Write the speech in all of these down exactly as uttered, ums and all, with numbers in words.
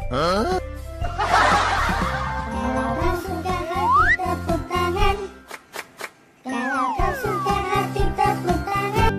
Hah? Kalau kau suka hati tepuk tangan. Kalau kau suka hati tepuk tangan.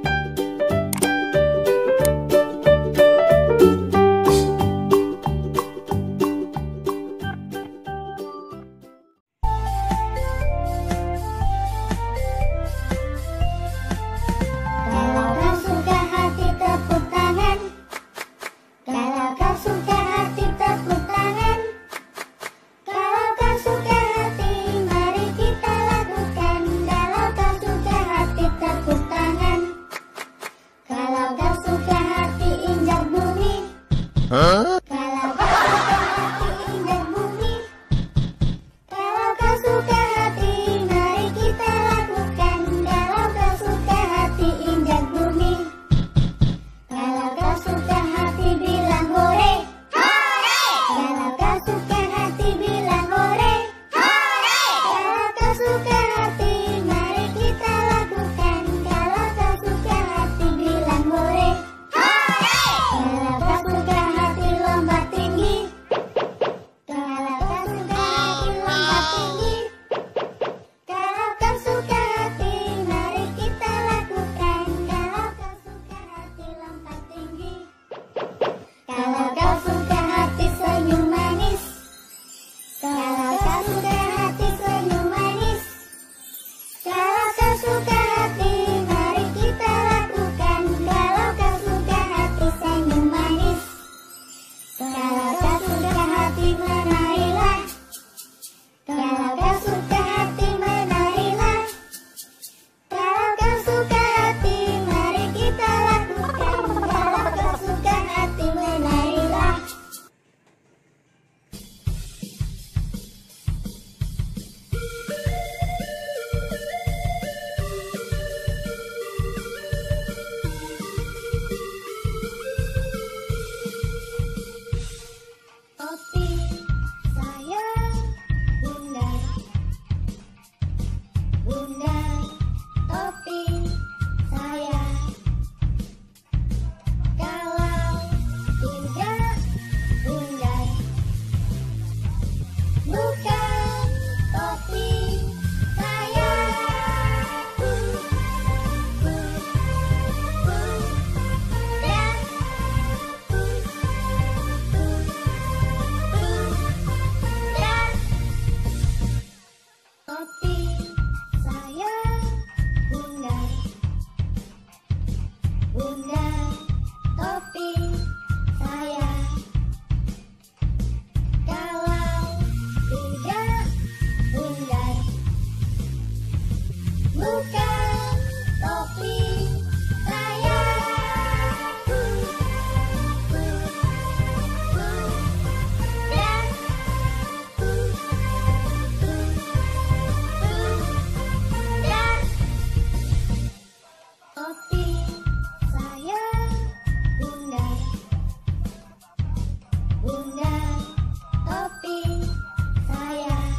Kalau kau suka hati tepuk tangan. Kalau kau suka hati tepuk tangan. Kalau kau suka hati, mari kita lakukan. Kalau kau suka hati tepuk tangan. Kalau kau suka hati injak bumi. Hah? Kalau kau suka hati injak bumi. Kalau kau suka hati, mari kita lakukan. Kalau kau suka hati injak bumi. Kalau kau suka hati bilang hore. Kalau kau suka hati bilang hore. Kalau kau suka hati, mari kita lakukan. Kalau kau suka hati bilang hore. Kalau kau suka hati lompat tinggi. Kalau kau suka hati lompat tinggi. Kalau kau suka hati, mari kita lakukan. Kalau kau suka hati lompat tinggi. Kalau kau suka hati senyum manis. Kalau kau suka hati senyum manis. Kalau kau suka hati, mari kita lakukan. Kalau kau suka hati senyum manis. Kalau kau suka hati menarilah. Kalau kau suka hati menarilah. Kalau kau suka hati, mari kita lakukan. Kalau kau suka hati menarilah. Opi, sayang, bunda, bunda, Opi, sayang. Kalau tidak, bunda, bukan Opi, sayang. Bunda, Opi, sayang, bunda, bunda, Opi, sayang. Kalau tidak, bunda, bukan Opi, sayang. Opi, sayang, bunda, bunda, Opi, sayang.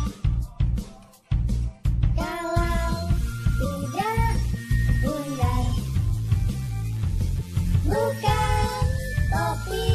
Kalau tidak, bunda, bukan Opi,